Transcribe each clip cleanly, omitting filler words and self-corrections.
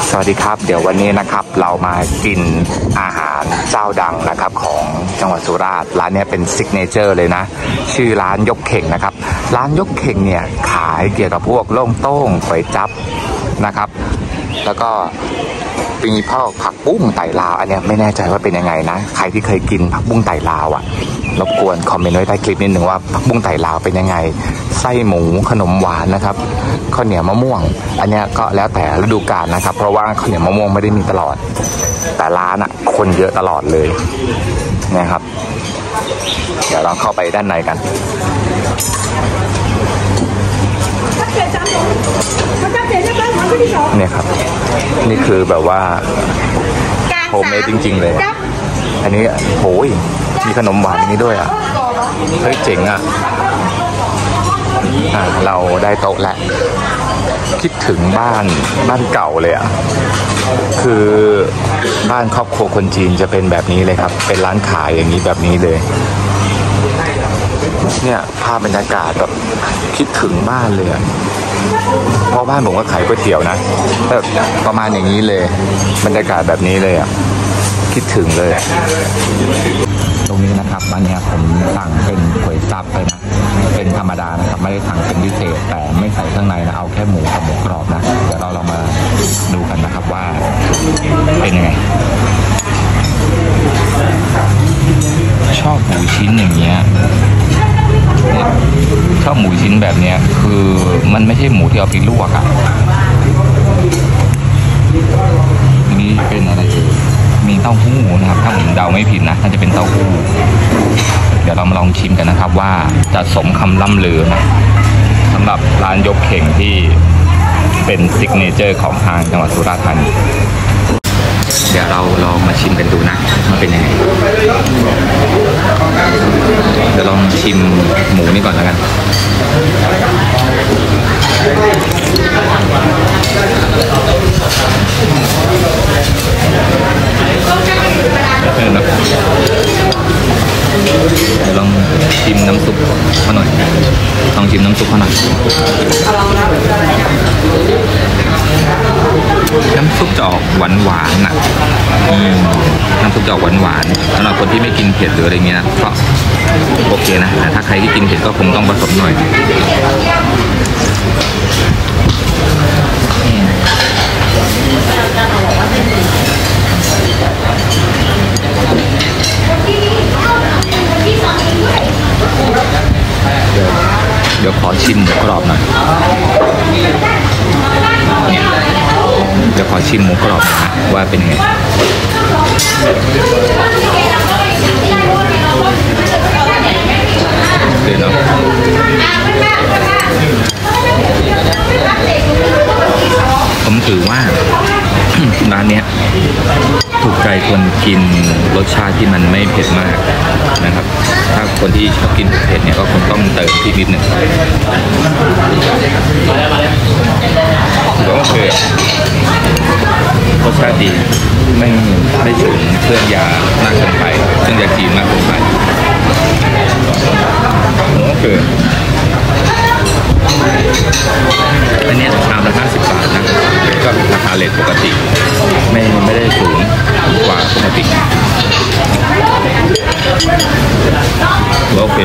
สวัสดีครับเดี๋ยววันนี้นะครับเรามากินอาหารเจ้าดังนะครับของจังหวัดสุราษฎร์ร้านนี้เป็นซิกเนเจอร์เลยนะชื่อร้านยกเข่งนะครับร้านยกเข่งเนี่ยขายเกี่ยวกับพวกโล่งโต้งก๋วยจั๊บนะครับแล้วก็มีพวกผักบุ้งไต่ลาวอันนี้ไม่แน่ใจว่าเป็นยังไงนะใครที่เคยกินผักบุ้งไต่ลาวอ่ะรบกวนคอมเมนต์ไว้ใต้คลิปนิดหนึ่งว่าผักบุ้งไต่ลาวเป็นยังไงไส้หมูขนมหวานนะครับข้าวเหนียวมะม่วงอันนี้ก็แล้วแต่ฤดูกาลนะครับเพราะว่าข้าวเหนียวมะม่วงไม่ได้มีตลอดแต่ร้านอ่ะคนเยอะตลอดเลยนะครับเดี๋ยวเราเข้าไปด้านในกันเนี่ยครับนี่คือแบบว่าโฮมเมดจริงๆเลยอันนี้โหยมีขนมหวานนี้ด้วยอ่ะเฮ้ยเจ๋งอ่ะเราได้โต๊ะแล้วคิดถึงบ้านเก่าเลยอ่ะคือบ้านครอบครัวคนจีนจะเป็นแบบนี้เลยครับเป็นร้านขายอย่างนี้แบบนี้เลยเนี่ยภาพบรรยากาศแบบคิดถึงบ้านเลยเพราะบ้านผมก็ขายก๋วยเตี๋ยวนะแบบประมาณอย่างนี้เลยบรรยากาศแบบนี้เลยอ่ะคิดถึงเลยตรงนี้นะครับอันนี้ผมสั่งเป็นก๋วยจั๊บไปนะเป็นธรรมดานะครับไม่ได้สั่งเป็นพิเศษแต่ไม่ใส่เครื่องในนะเอาแค่หมูกับหมูกรอบนะเดี๋ยวเราลองมาดูกันนะครับว่าเป็นยังไงชอบหมูชิ้นอย่างเงี้ยชอบหมูชิ้นแบบเนี้ยคือมันไม่ใช่หมูที่เอาไปลวกอ่ะนี่เป็นอะไรมีเต้าหู้นะครับถ้าผมเดาไม่ผิดนะน่าจะเป็นเต้าหู้เดี๋ยวเรามาลองชิมกันนะครับว่าจะสมคำล่ำลือนะสำหรับร้านยกเข่งที่เป็นซิกเนเจอร์ของทางจังหวัดสุราษฎร์ธานีเดี๋ยวเราลองมาชิมกันดูนะมันเป็นยังไงเดี๋ยวลองชิมหมูนี่ก่อนแล้วกันเดี๋ยวลองชิมน้ำซุปเขาหน่อยลองชิมน้ำซุปเขาหน่อยน้ำซุปจะออกหวานๆน่ะน้ำซุปจะออกหวานๆสำหรับคนที่ไม่กินเผ็ดหรืออะไรเงี้ยก็โอเคนะแต่ถ้าใครที่กินเผ็ดก็คงต้องผสมหน่อยเดี๋ยวขอชิมหมูกรอบหน่อยเดี๋ยวขอชิมหมูกรอบนะว่าเป็นไงเดี๋ยวเนาะผมถือว่าร้านเนี้ยถูกใจคนกินรสชาติที่มันไม่เผ็ดมากนะครับถ้าคนที่ชอบกินเผ็ดเนี่ยก็คงต้องเติมพริกนิดหนึ่งโอเครสชาติดีไม่ถึงเครื่องยามากเกินไปเครื่องยาจีนมากเกินไปโอเคอันนี้ชามละ50 บาทนะก็ราคาเลทปกติไม่ได้สูงกว่าปกติโอเค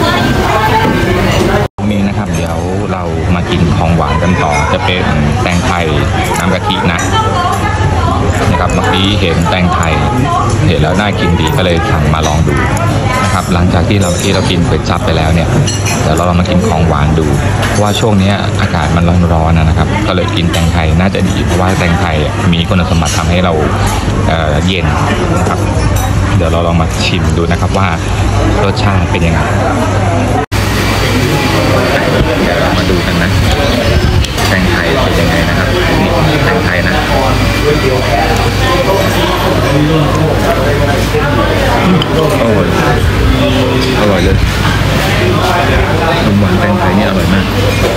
มีนะครับเดี๋ยวเรามากินของหวานกันต่อจะเป็นแตงไทยน้ำกะทินะครับเมื่อกี้เห็นแตงไทยเห็นแล้วน่ากินดีก็เลยสั่งมาลองดูนะครับหลังจากที่เรากินก๋วยจั๊บไปแล้วเนี่ยเดี๋ยวเราลองมากินของหวานดูเพราะว่าช่วงนี้อากาศมันร้อนๆนะครับก็เลยกินแตงไทยน่าจะดีเพราะว่าแตงไทยมีคุณสมบัติทำให้เราเย็นนะครับเดี๋ยวเราลองมาชิมดูนะครับว่ารสชาติเป็นยังไงเดี๋ยวเรามาดูกันนะแตงไทยเป็นยังไงนะครับนี่แตงไทยนะอร่อยเลยนมหวานแตงไทยนี่อร่อยมาก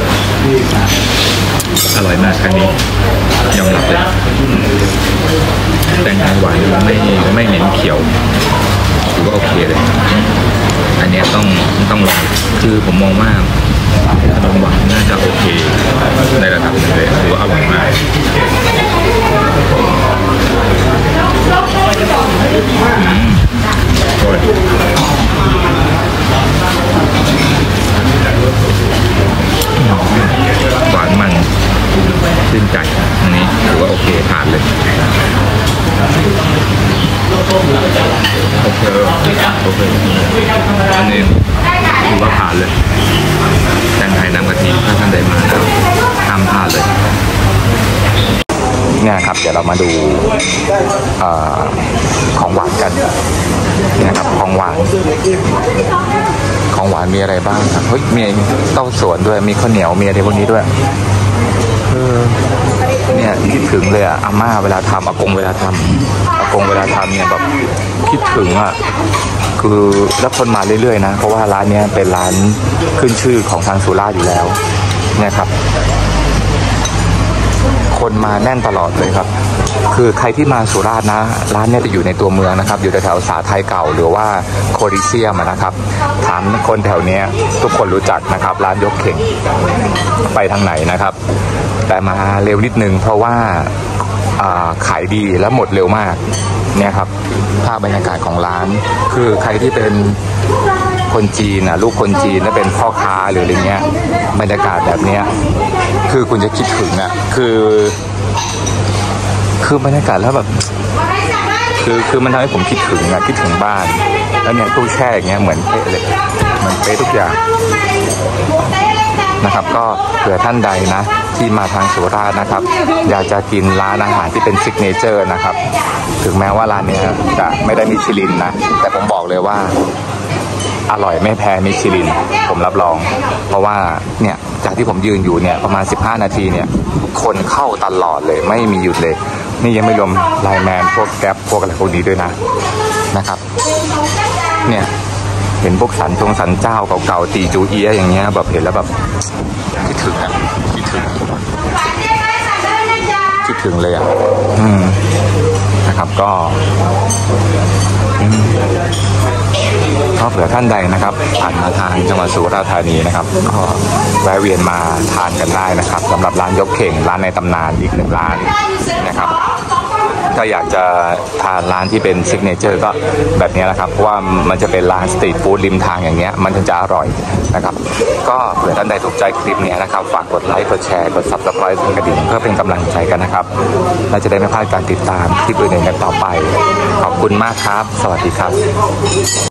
ครั้งนี้ยอมรับเลยแตงไทยหวานไม่เหม็นเขียวถือว่าโอเคเลยอันนี้ต้องลองคือผมมองว่าขนมหวานน่าจะโอเคในระดับหนึ่งเลยถือว่าอร่อยมากเคผ่านเลยโอเคอันนี้ถือว่าผ่านเลยแตงไทยน้ำกะทิถ้าท่านใดมาแล้วห้ามพลาดเลยเนี่ยครับเดี๋ยวเรามาดูของหวานกันเนี่ยครับของหวานมีอะไรบ้างครับเฮ้ยมีเต้าสวนด้วยมีข้าวเหนียวมีอะไรพวกนี้ด้วยเนี่ยคิดถึงเลยอะอาม่าเวลาทำอากงเวลาทำเนี่ยแบบคิดถึงอะคือแล้วคนมาเรื่อยๆนะเพราะว่าร้านนี้เป็นร้านขึ้นชื่อของทางสุราษฎร์อยู่แล้วเนี่ยครับคนมาแน่นตลอดเลยครับคือใครที่มาสุราษฎร์นะร้านนี้จะอยู่ในตัวเมืองนะครับอยู่แถวสาไทยเก่าหรือว่าโคดิเซียมนะครับถามคนแถวนี้ทุกคนรู้จักนะครับร้านยกเข่งไปทางไหนนะครับแต่มาเร็วนิดนึงเพราะว่าขายดีและหมดเร็วมากเนี่ยครับภาพบรรยากาศของร้านคือใครที่เป็นคนจีนลูกคนจีนและเป็นพ่อค้าหรืออะไรเงี้ยบรรยากาศแบบเนี้ยคือคุณจะคิดถึงคือบรรยากาศแล้วแบบคือมันทำให้ผมคิดถึงบ้านแล้วเนี่ยตู้แช่อย่างเงี้ยเหมือนเป๊ะเลยมันเป๊ะทุกอย่างนะครับก็เผื่อท่านใดนะที่มาทางสุราษฎร์นะครับอยากจะกินร้านอาหารที่เป็นซิกเนเจอร์นะครับถึงแม้ว่าร้านนี้จะไม่ได้มิชลินนะแต่ผมบอกเลยว่าอร่อยไม่แพ้มิชลินผมรับรองเพราะว่าเนี่ยจากที่ผมยืนอยู่เนี่ยประมาณ15นาทีเนี่ยคนเข้าตลอดเลยไม่มีหยุดเลยนี่ยังไม่รวมไลน์แมนพวกแก๊ปพวกอะไรพวกนี้ด้วยนะครับเนี่ยเห็นพวกสันเจ้าเก่าๆตีจูเอียอย่างเงี้ยแบบเห็นแล้วแบบคิดถึงเลยนะครับก็เผื่อท่านใดนะครับผ่านมาทางจังหวัดสุราษฎร์ธานีนะครับก็แวะเวียนมาทานกันได้นะครับสำหรับร้านยกเข่งร้านในตำนานอีก1ร้านนะครับถ้าอยากจะทานร้านที่เป็นซิกเนเจอร์ก็แบบนี้แหละครับเพราะว่ามันจะเป็นร้านสตรีทฟู้ดริมทางอย่างเงี้ยมันถึงจะอร่อยนะครับก็เผื่อท่านใดถูกใจคลิปนี้นะครับฝากกดไลค์กดแชร์กด Subscribe กระดิ่งเพื่อเป็นกำลังใจกันนะครับเราจะได้ไม่พลาดการติดตามคลิปอื่นๆกันต่อไปขอบคุณมากครับสวัสดีครับ